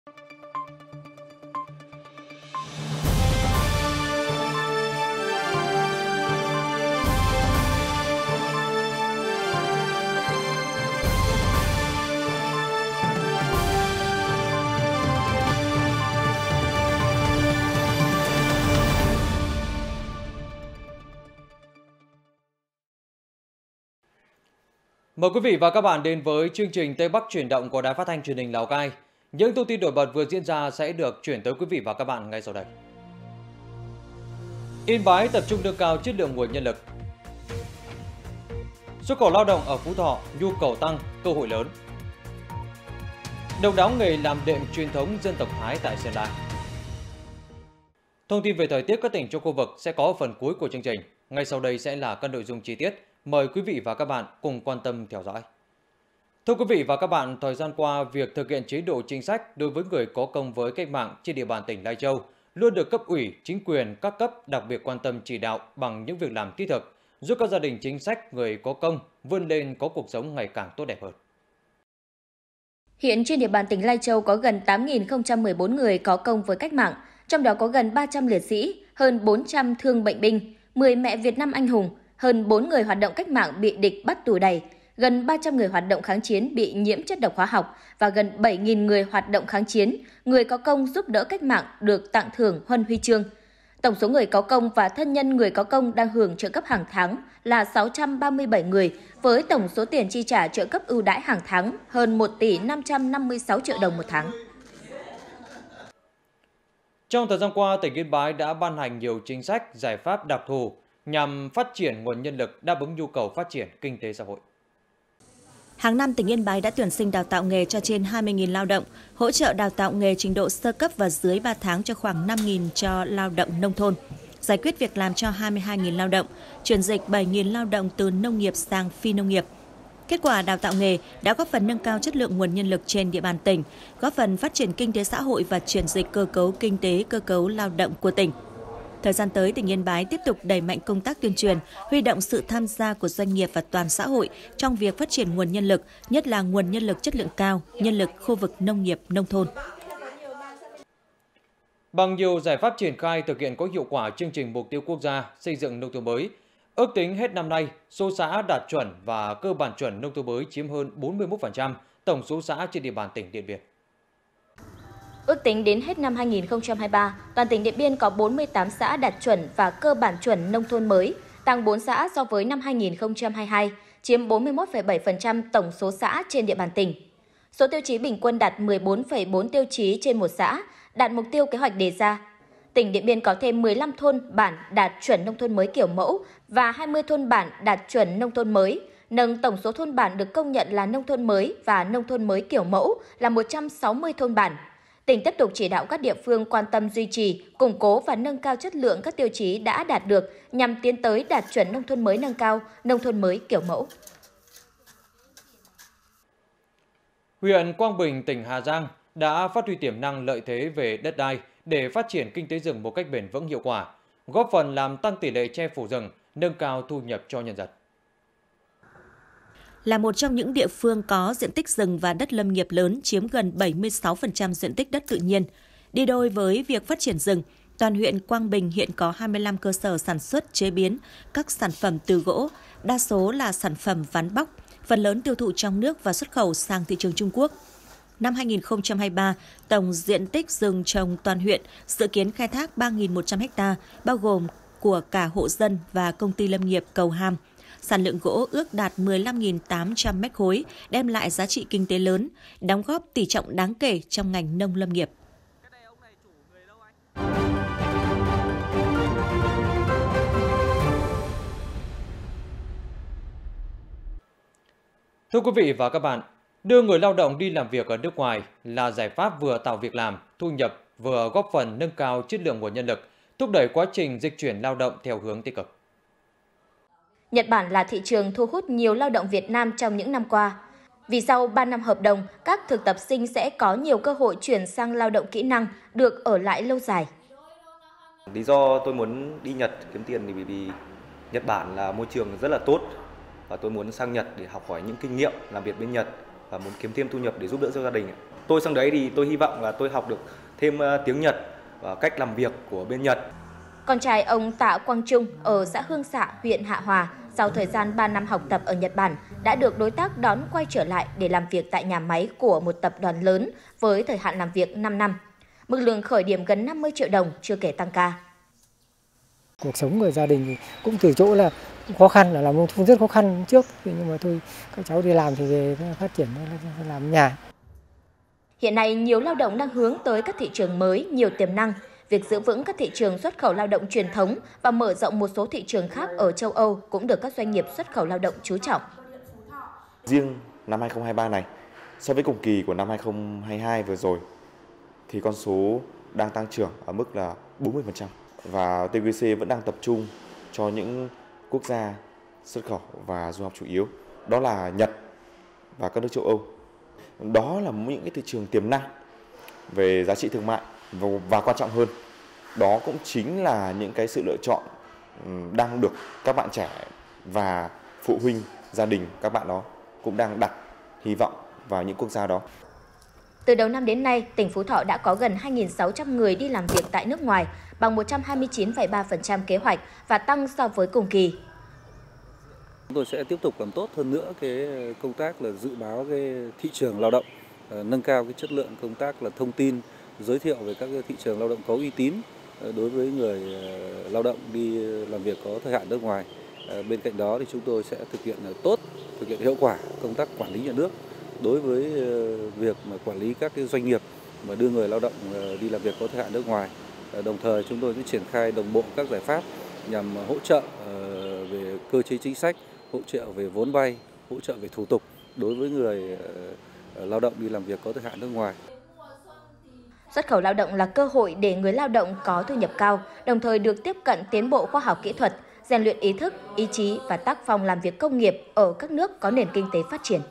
Mời quý vị và các bạn đến với chương trình Tây Bắc chuyển động của Đài Phát thanh Truyền hình Lào Cai. Những thông tin nổi bật vừa diễn ra sẽ được chuyển tới quý vị và các bạn ngay sau đây. Yên Bái tập trung nâng cao chất lượng nguồn nhân lực. Xuất khẩu lao động ở Phú Thọ, nhu cầu tăng, cơ hội lớn. Độc đáo nghề làm đệm truyền thống dân tộc Thái tại Sơn La. Thông tin về thời tiết các tỉnh trong khu vực sẽ có ở phần cuối của chương trình. Ngay sau đây sẽ là các nội dung chi tiết. Mời quý vị và các bạn cùng quan tâm theo dõi. Thưa quý vị và các bạn, thời gian qua, việc thực hiện chế độ chính sách đối với người có công với cách mạng trên địa bàn tỉnh Lai Châu luôn được cấp ủy, chính quyền các cấp đặc biệt quan tâm chỉ đạo bằng những việc làm thiết thực, giúp các gia đình chính sách người có công vươn lên có cuộc sống ngày càng tốt đẹp hơn. Hiện trên địa bàn tỉnh Lai Châu có gần 8.014 người có công với cách mạng, trong đó có gần 300 liệt sĩ, hơn 400 thương bệnh binh, 10 mẹ Việt Nam anh hùng, hơn 4 người hoạt động cách mạng bị địch bắt tù đày, gần 300 người hoạt động kháng chiến bị nhiễm chất độc hóa học và gần 7.000 người hoạt động kháng chiến, người có công giúp đỡ cách mạng được tặng thưởng huân huy chương. Tổng số người có công và thân nhân người có công đang hưởng trợ cấp hàng tháng là 637 người, với tổng số tiền chi trả trợ cấp ưu đãi hàng tháng hơn 1 tỷ 556 triệu đồng một tháng. Trong thời gian qua, tỉnh Yên Bái đã ban hành nhiều chính sách, giải pháp đặc thù nhằm phát triển nguồn nhân lực đáp ứng nhu cầu phát triển kinh tế xã hội. Hàng năm, tỉnh Yên Bái đã tuyển sinh đào tạo nghề cho trên 20.000 lao động, hỗ trợ đào tạo nghề trình độ sơ cấp và dưới 3 tháng cho khoảng 5.000 cho lao động nông thôn, giải quyết việc làm cho 22.000 lao động, chuyển dịch 7.000 lao động từ nông nghiệp sang phi nông nghiệp. Kết quả đào tạo nghề đã góp phần nâng cao chất lượng nguồn nhân lực trên địa bàn tỉnh, góp phần phát triển kinh tế xã hội và chuyển dịch cơ cấu kinh tế, cơ cấu lao động của tỉnh. Thời gian tới, tỉnh Yên Bái tiếp tục đẩy mạnh công tác tuyên truyền, huy động sự tham gia của doanh nghiệp và toàn xã hội trong việc phát triển nguồn nhân lực, nhất là nguồn nhân lực chất lượng cao, nhân lực khu vực nông nghiệp, nông thôn. Bằng nhiều giải pháp triển khai thực hiện có hiệu quả chương trình mục tiêu quốc gia xây dựng nông thôn mới, ước tính hết năm nay, số xã đạt chuẩn và cơ bản chuẩn nông thôn mới chiếm hơn 41% tổng số xã trên địa bàn tỉnh Điện Biên. Ước tính đến hết năm 2023, toàn tỉnh Điện Biên có 48 xã đạt chuẩn và cơ bản chuẩn nông thôn mới, tăng 4 xã so với năm 2022, chiếm 41,7% tổng số xã trên địa bàn tỉnh. Số tiêu chí bình quân đạt 14,4 tiêu chí trên một xã, đạt mục tiêu kế hoạch đề ra. Tỉnh Điện Biên có thêm 15 thôn bản đạt chuẩn nông thôn mới kiểu mẫu và 20 thôn bản đạt chuẩn nông thôn mới, nâng tổng số thôn bản được công nhận là nông thôn mới và nông thôn mới kiểu mẫu là 160 thôn bản. Tỉnh tiếp tục chỉ đạo các địa phương quan tâm duy trì, củng cố và nâng cao chất lượng các tiêu chí đã đạt được nhằm tiến tới đạt chuẩn nông thôn mới nâng cao, nông thôn mới kiểu mẫu. Huyện Quang Bình, tỉnh Hà Giang đã phát huy tiềm năng lợi thế về đất đai để phát triển kinh tế rừng một cách bền vững hiệu quả, góp phần làm tăng tỷ lệ che phủ rừng, nâng cao thu nhập cho nhân dân. Là một trong những địa phương có diện tích rừng và đất lâm nghiệp lớn chiếm gần 76% diện tích đất tự nhiên. Đi đôi với việc phát triển rừng, toàn huyện Quang Bình hiện có 25 cơ sở sản xuất chế biến các sản phẩm từ gỗ, đa số là sản phẩm ván bóc, phần lớn tiêu thụ trong nước và xuất khẩu sang thị trường Trung Quốc. Năm 2023, tổng diện tích rừng trồng toàn huyện dự kiến khai thác 3.100 ha, bao gồm của cả hộ dân và công ty lâm nghiệp Cầu Ham. Sản lượng gỗ ước đạt 15.800 mét khối, đem lại giá trị kinh tế lớn, đóng góp tỷ trọng đáng kể trong ngành nông lâm nghiệp. Thưa quý vị và các bạn, đưa người lao động đi làm việc ở nước ngoài là giải pháp vừa tạo việc làm, thu nhập, vừa góp phần nâng cao chất lượng nguồn nhân lực, thúc đẩy quá trình dịch chuyển lao động theo hướng tích cực. Nhật Bản là thị trường thu hút nhiều lao động Việt Nam trong những năm qua. Vì sau 3 năm hợp đồng, các thực tập sinh sẽ có nhiều cơ hội chuyển sang lao động kỹ năng, được ở lại lâu dài. Lý do tôi muốn đi Nhật kiếm tiền thì vì Nhật Bản là môi trường rất là tốt và tôi muốn sang Nhật để học hỏi những kinh nghiệm làm việc bên Nhật và muốn kiếm thêm thu nhập để giúp đỡ cho gia đình. Tôi sang đấy thì tôi hy vọng là tôi học được thêm tiếng Nhật và cách làm việc của bên Nhật. Con trai ông Tạ Quang Trung ở xã Hương Xạ, huyện Hạ Hòa, sau thời gian 3 năm học tập ở Nhật Bản, đã được đối tác đón quay trở lại để làm việc tại nhà máy của một tập đoàn lớn với thời hạn làm việc 5 năm. Mức lương khởi điểm gần 50 triệu đồng, chưa kể tăng ca. Cuộc sống của gia đình cũng từ chỗ là khó khăn, là làm nông thôn rất khó khăn trước, nhưng mà thôi các cháu đi làm thì về phát triển làm nhà. Hiện nay, nhiều lao động đang hướng tới các thị trường mới, nhiều tiềm năng. Việc giữ vững các thị trường xuất khẩu lao động truyền thống và mở rộng một số thị trường khác ở châu Âu cũng được các doanh nghiệp xuất khẩu lao động chú trọng. Riêng năm 2023 này, so với cùng kỳ của năm 2022 vừa rồi, thì con số đang tăng trưởng ở mức là 40%. Và TQC vẫn đang tập trung cho những quốc gia xuất khẩu và du học chủ yếu, đó là Nhật và các nước châu Âu. Đó là những cái thị trường tiềm năng về giá trị thương mại và quan trọng hơn, đó cũng chính là những cái sự lựa chọn đang được các bạn trẻ và phụ huynh, gia đình các bạn đó cũng đang đặt hy vọng vào những quốc gia đó. Từ đầu năm đến nay, tỉnh Phú Thọ đã có gần 2.600 người đi làm việc tại nước ngoài, bằng 129,3% kế hoạch và tăng so với cùng kỳ. Chúng tôi sẽ tiếp tục làm tốt hơn nữa cái công tác là dự báo cái thị trường lao động, nâng cao cái chất lượng công tác là thông tin, giới thiệu về các thị trường lao động có uy tín đối với người lao động đi làm việc có thời hạn nước ngoài. Bên cạnh đó thì chúng tôi sẽ thực hiện tốt, thực hiện hiệu quả công tác quản lý nhà nước đối với việc mà quản lý các cái doanh nghiệp mà đưa người lao động đi làm việc có thời hạn nước ngoài. Đồng thời chúng tôi cũng triển khai đồng bộ các giải pháp nhằm hỗ trợ về cơ chế chính sách, hỗ trợ về vốn vay, hỗ trợ về thủ tục đối với người lao động đi làm việc có thời hạn nước ngoài. Xuất khẩu lao động là cơ hội để người lao động có thu nhập cao, đồng thời được tiếp cận tiến bộ khoa học kỹ thuật, rèn luyện ý thức, ý chí và tác phong làm việc công nghiệp ở các nước có nền kinh tế phát triển.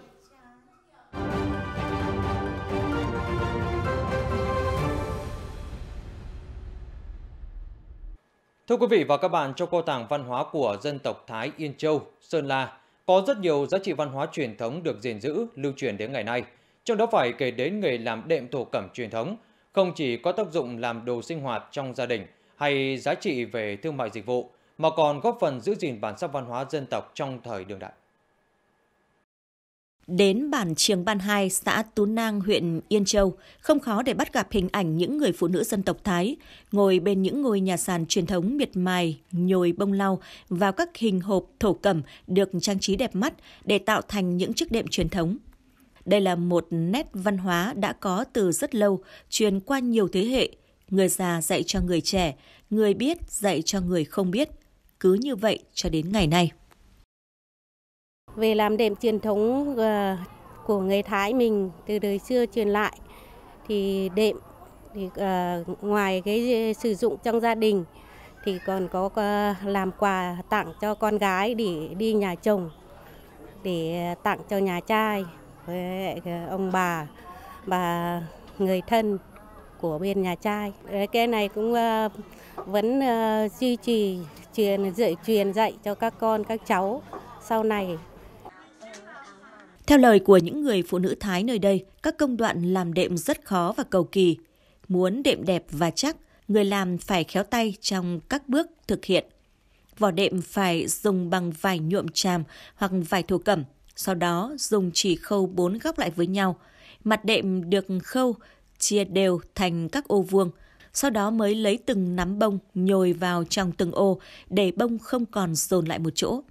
Thưa quý vị và các bạn, trong kho tàng văn hóa của dân tộc Thái Yên Châu, Sơn La, có rất nhiều giá trị văn hóa truyền thống được gìn giữ, lưu truyền đến ngày nay. Trong đó phải kể đến nghề làm đệm thổ cẩm truyền thống, không chỉ có tác dụng làm đồ sinh hoạt trong gia đình hay giá trị về thương mại dịch vụ, mà còn góp phần giữ gìn bản sắc văn hóa dân tộc trong thời đương đại. Đến bản Triềng Ban 2, xã Tú Nang, huyện Yên Châu, không khó để bắt gặp hình ảnh những người phụ nữ dân tộc Thái ngồi bên những ngôi nhà sàn truyền thống miệt mài, nhồi bông lau vào các hình hộp thổ cẩm được trang trí đẹp mắt để tạo thành những chiếc đệm truyền thống. Đây là một nét văn hóa đã có từ rất lâu, truyền qua nhiều thế hệ. Người già dạy cho người trẻ, người biết dạy cho người không biết. Cứ như vậy cho đến ngày nay. Về làm đệm truyền thống của người Thái mình từ đời xưa truyền lại, thì đệm thì ngoài cái sử dụng trong gia đình thì còn có làm quà tặng cho con gái để đi nhà chồng, để tặng cho nhà trai với ông bà và người thân của bên nhà trai. Cái này cũng vẫn duy trì truyền dạy cho các con các cháu sau này. Theo lời của những người phụ nữ Thái nơi đây, các công đoạn làm đệm rất khó và cầu kỳ. Muốn đệm đẹp và chắc, người làm phải khéo tay trong các bước thực hiện. Vỏ đệm phải dùng bằng vải nhuộm tràm hoặc vải thổ cẩm, sau đó dùng chỉ khâu 4 góc lại với nhau. Mặt đệm được khâu, chia đều thành các ô vuông. Sau đó mới lấy từng nắm bông nhồi vào trong từng ô để bông không còn dồn lại một chỗ.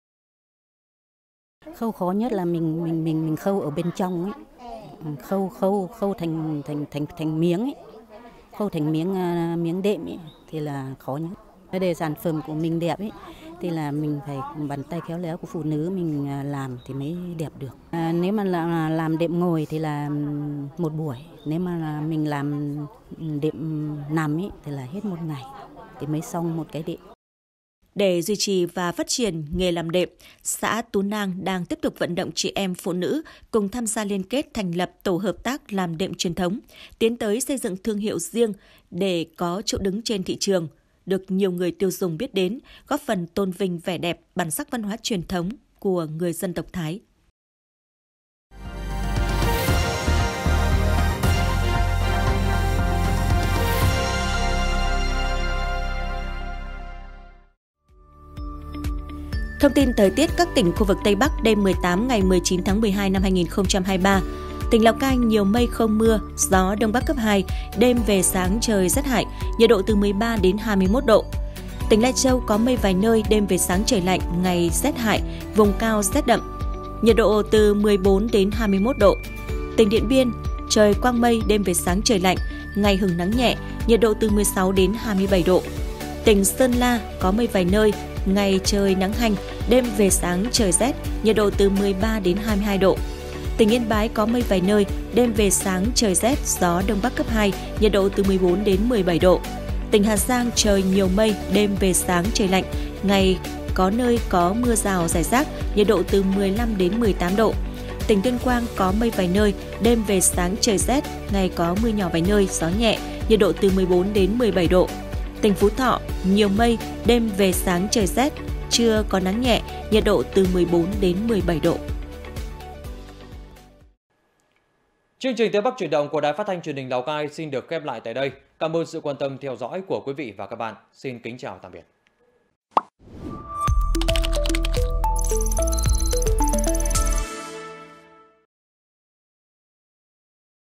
Khâu khó nhất là mình khâu ở bên trong ấy. Khâu thành miếng ấy. Khâu thành miếng đệm ấy thì là khó nhất. Để sản phẩm của mình đẹp ấy thì là mình phải bàn tay khéo léo của phụ nữ mình làm thì mới đẹp được. Nếu mà làm đệm ngồi thì là một buổi, nếu mà là mình làm đệm nằm ấy thì là hết một ngày thì mới xong một cái đệm. Để duy trì và phát triển nghề làm đệm, xã Tú Nang đang tiếp tục vận động chị em phụ nữ cùng tham gia liên kết thành lập tổ hợp tác làm đệm truyền thống, tiến tới xây dựng thương hiệu riêng để có chỗ đứng trên thị trường, được nhiều người tiêu dùng biết đến, góp phần tôn vinh vẻ đẹp, bản sắc văn hóa truyền thống của người dân tộc Thái. Thông tin thời tiết các tỉnh khu vực Tây Bắc đêm 18 ngày 19 tháng 12 năm 2023. Tỉnh Lào Cai nhiều mây không mưa, gió Đông Bắc cấp 2, đêm về sáng trời rét hại, nhiệt độ từ 13 đến 21 độ. Tỉnh Lai Châu có mây vài nơi, đêm về sáng trời lạnh, ngày rét hại, vùng cao rét đậm, nhiệt độ từ 14 đến 21 độ. Tỉnh Điện Biên, trời quang mây, đêm về sáng trời lạnh, ngày hửng nắng nhẹ, nhiệt độ từ 16 đến 27 độ. Tỉnh Sơn La có mây vài nơi, ngày trời nắng hanh, đêm về sáng trời rét, nhiệt độ từ 13 đến 22 độ. Tỉnh Yên Bái có mây vài nơi, đêm về sáng trời rét, gió Đông Bắc cấp 2, nhiệt độ từ 14 đến 17 độ. Tỉnh Hà Giang trời nhiều mây, đêm về sáng trời lạnh, ngày có nơi có mưa rào rải rác, nhiệt độ từ 15 đến 18 độ. Tỉnh Tuyên Quang có mây vài nơi, đêm về sáng trời rét, ngày có mưa nhỏ vài nơi, gió nhẹ, nhiệt độ từ 14 đến 17 độ. Tỉnh Phú Thọ nhiều mây, đêm về sáng trời rét, trưa có nắng nhẹ, nhiệt độ từ 14 đến 17 độ. Chương trình Tây Bắc chuyển động của Đài Phát thanh Truyền hình Lào Cai xin được khép lại tại đây. Cảm ơn sự quan tâm theo dõi của quý vị và các bạn. Xin kính chào tạm biệt.